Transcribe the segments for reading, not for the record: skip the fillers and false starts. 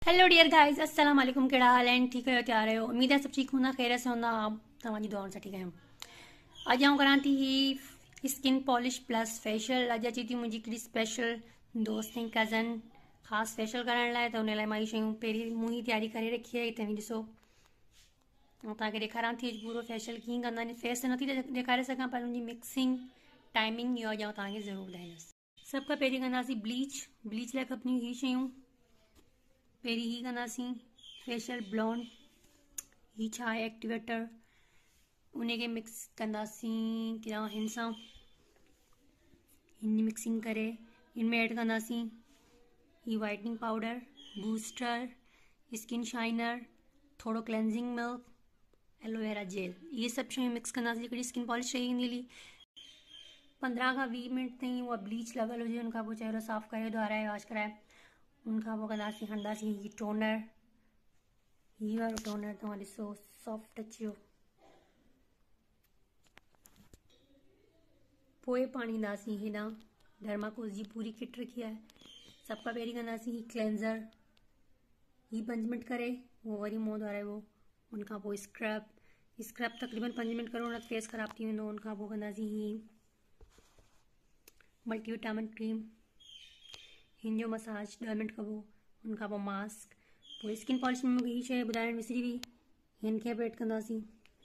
Hello dear guys, अस्सलाम वालेकुम। केड़ा हाल है? ठीक है? तैयार हो? उम्मीद है सब ठीक होना, खैर से होना। आप तव्हांजी दुआउनि सां ठीक आहियूं। अॼु आउं करां थी ही स्किन पॉलिश प्लस फेशियल। अॼु अची थी मुंहिंजी हिकिड़ी स्पेशल दोस्त ऐं कज़न ख़ासि फेशियल कराइण लाइ, त हुन लाइ मां इहे शयूं पहिरीं मूं ई तयारी करे रखी आहे। तव्हीं ॾिसो, ऐं तव्हांखे ॾेखारां थी पूरो फेशियल कीअं कंदा आहिनि। फेस त नथी ॾेखारे सघां, पर हुनजी मिक्सिंग टाइमिंग इहो अॼु तव्हांखे ज़रूरु ॿुधाईंदसि। सभु खां पहिरीं कंदासीं ब्लीच लाइ खपंदियूं ही शयूं। पहिरीं ही कंदासीं फेशियल ब्लॉन्ड। ही छा आहे? एक्टिवेटर। उनखे मिक्स कंदासीं हिन सां, हिन मिक्सिंग करे हिन में ऐड कंदासीं ही whitening powder, booster, skin shiner, थोड़ो क्लेंजिंग मिल्क, एलोवेरा जेल। ये सभु शयूं मिक्स कंदासीं। हिकिड़ी स्किन पॉलिश ठही वेंदी हली। 15 खां 20 मिनट ताईं उहा ब्लीच लॻल हुजे। उनखां पोइ चहिरो साफ़ु करे धोराए वॉश कराए उनखां पोइ कंदासीं, हणंदासीं ही टोनर। ही वारो टोनर तव्हां ॾिसो, सॉफ्ट अची वियो। पोइ पाणी ईंदासीं हेॾां। डर्माकोस जी पूरी किट रखी आहे। सभु खां पहिरीं कंदासीं ही क्लेंज़र। ही 5 मिनट करे वो वरी मुंहुं धोराइबो। उनखां पोइ स्क्रब तक़रीबन 5 मिनट करो, न त फेस ख़राब थी वेंदो। उनखां पोइ कंदासीं ही मल्टीविटामिन क्रीम। हिन जो मसाज 10 मिनट कबो। उनखां पोइ मास्क। पोइ स्किन पॉलिश में मूंखे ही शइ ॿुधाइण विसरी वई, हिन खे बि ऐड कंदासीं।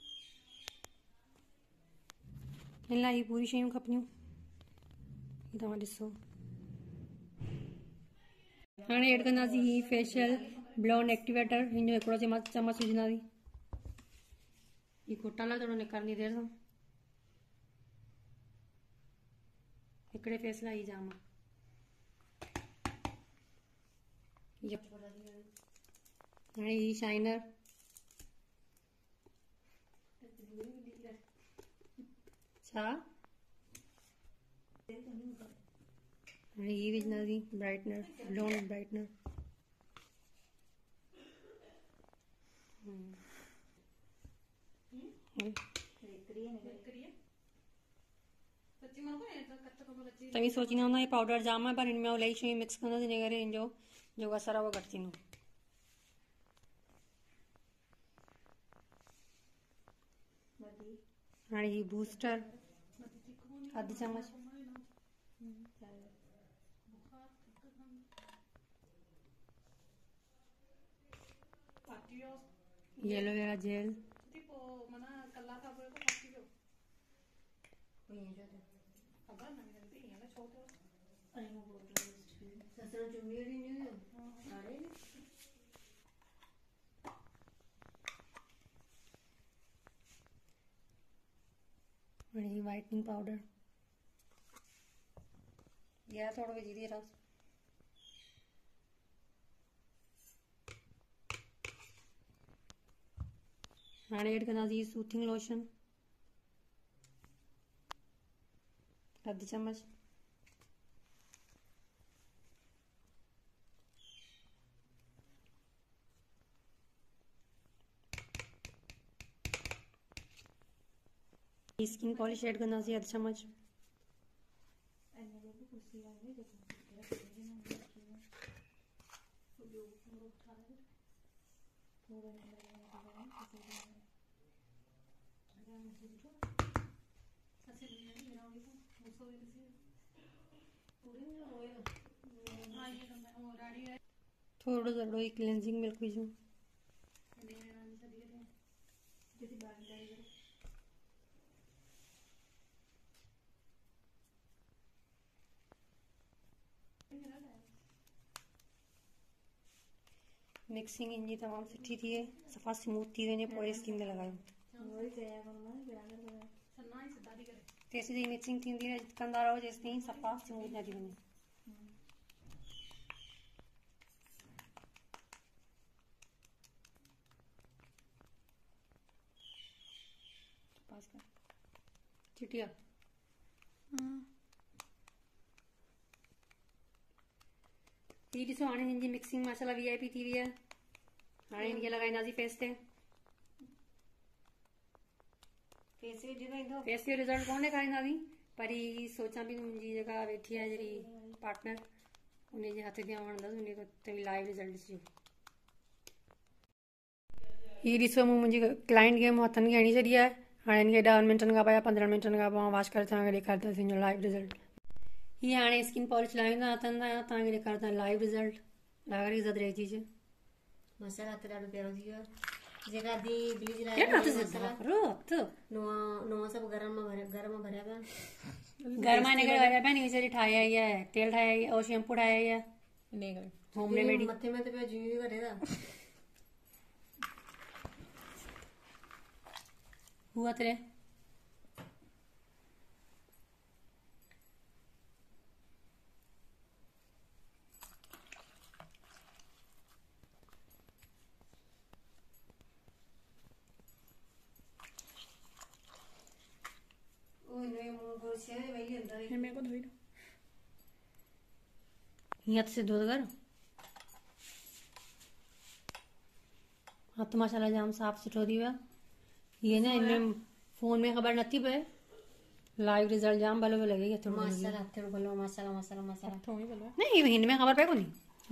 हिन लाइ ही पूरी शयूं खपंदियूं, ही तव्हां ॾिसो। हाणे ऐड कंदासीं ही फेशियल ब्लॉन्ड एक्टिवेटर। हिन जो हिकिड़ो चम्मच विझंदासीं। ही घुटण लाइ थोरो निकिरंदी देरि सां, हिकिड़े फेस लाइ ही जाम आहे। हाणे ही शाइनर, छा हाणे ही विझंदासीं ब्राइटनर, ब्लॉन्ड ब्राइटनर। तव्हीं सोचींदा हूंदा ये पाउडर जाम आहे, पर हिन में इलाही शयूं मिक्स कंदासीं, हिन करे हिन जो जो असर आहे उहो घटि थींदो। हाणे ही बूस्टर, आधी चम्मच। ये एलोवेरा जेल। हाणे ही वाइटनिंग पाउडर, यह थोड़ो विझी दी रस। हाणे ऐड कंदासीं सूथिंग लोशन, आधी चम्मच। स्किन पॉलिश ऐड कंदासीं, आधी चम्मच। थोड़ो जड़ो ही क्लेंजिंग मिल्क विझूं। मिक्सिंग इनकी तमाम सुठी थी है, सफ़ा स्मूथ थी वञे पोइ स्किन ते लॻायो। तेसि ताईं मिक्सिंग थींदी रहे, कंदा रहो जेसि ताईं सफ़ा स्मूथ न थी वञे। चिटिया ही ॾिसो, हाणे हिनजी मिक्सिंग माशाल्लाह VIP थी वई आहे। हाणे हिनखे लॻाईंदासीं फेस ते। फेस जो रिज़ल्ट कोन ॾेखारींदासीं, पर ही सोचां पई मुंहिंजी जेका वेठी आहे जहिड़ी पार्टनर, उनजे हथ ॾियणु वणंदसि, उनखे तव्हीं लाइव रिज़ल्ट ॾिसिजो। ही ॾिसो मूं मुंहिंजी क्लाइंट खे मूं हथनि खे हणी छॾी आहे। हाणे हिनखे 10 मिंटनि खां पोइ या 15 मिंटनि खां पोइ वॉश करे तव्हांखे ॾेखारींदासीं हिन जो लाइव रिज़ल्ट। हीअ हाणे स्किन पॉलिश लाईंदा हथनि सां तव्हांखे ॾेखारींदा लाइव रिज़ल्ट। लॻा इज़त रही चीज मसाला हथ ॾाढो प्यारो थी वियो आहे। जेका दी ब्लीच नूंहं सभु घर मां भरिया पिया। घर मां हिन करे भरिया पिया नी वीचारी ठाहे आई आहे, तेल ठाहे आई और शैम्पू ठाहे आई आहे होम रेमेडी। मथे में तो पिया जीवी करे था हुआ तेरे हथ से धो कर हथ माशाल्लाह जाम साफ़ सुथरो थी वियो। ये ना इनमें फोन में ख़बर नथी पए, लाइव रिजल्ट जाम भलो पियो लॻे। माशाल्लाह हथ भलो माशाल्लाह माशाल्लाह माशाल्लाह नहीं हिन में ख़बर पए कोनी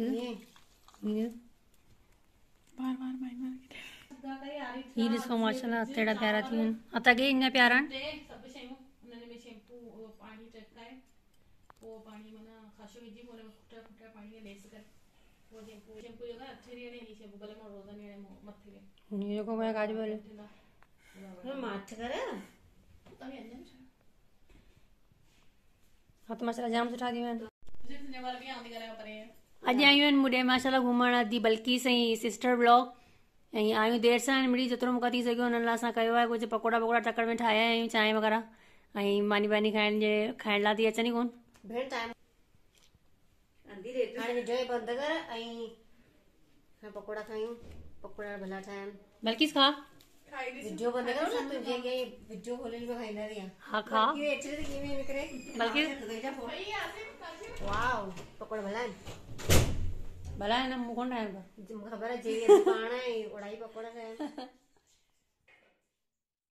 ही ॾिसो माशाल्लाह हथ एड़ा प्यारा थी वञनि। हथ अॻे इञा प्यारा आहिनि। जेको मैं काज बोले माथ कर हथ माशाल्लाह जाम सुठा थी विया आहिनि। अॼु आयूं आहिनि मुॾे माशाल्लाह घुमण दी बल्कि सही सिस्टर ब्लॉग ऐं आयूं देरि सां मिड़ी जेतिरो मूंखां थी सघियो हुननि लाइ असां कयो आहे। कुझु पकोड़ा वकोड़ा टकर में ठाहिया आहियूं चांहि वग़ैरह ऐं मानी बानी खाइण लाइ थी अचनि ई कोन भेण टाइम हाणे विडियो बंदि कर ऐं पकोड़ा खायूं। पकोड़ा भला ठाहिनि बल्कि खा वीडियो बंदि करो ना तुझे के वीडियो खोले में खाइना दिया हाँ खा ये एचरे तो किਵੇਂ निकरे बल्कि वाओ पकोड़ा भला है ना मुंह कौन खाएगा मुझे खबर है जे दुकान है उड़ाई पकोड़ा खाए